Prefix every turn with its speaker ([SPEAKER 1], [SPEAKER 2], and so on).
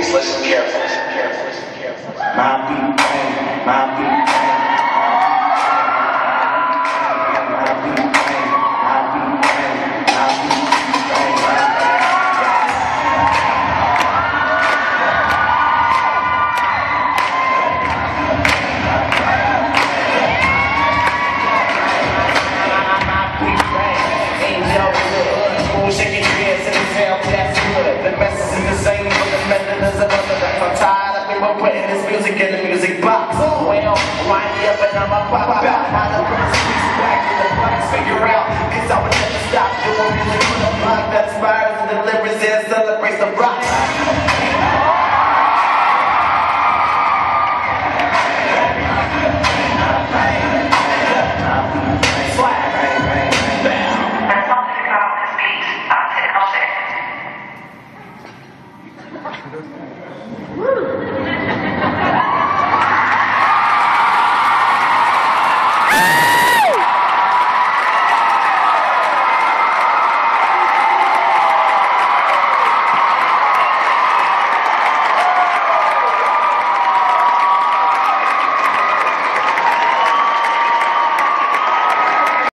[SPEAKER 1] listen carefully. My beat bang, my beat bang. Shaking your hands in the tail, that's good. The message is the same, but the method is another. I'm tired of people putting this music in the music box. Well, wind me up and I'ma pop out. How to put this piece back in the box, figure out. Cause I would never stop doing music for the block that inspires and delivers and celebrates the rock.
[SPEAKER 2] Woo!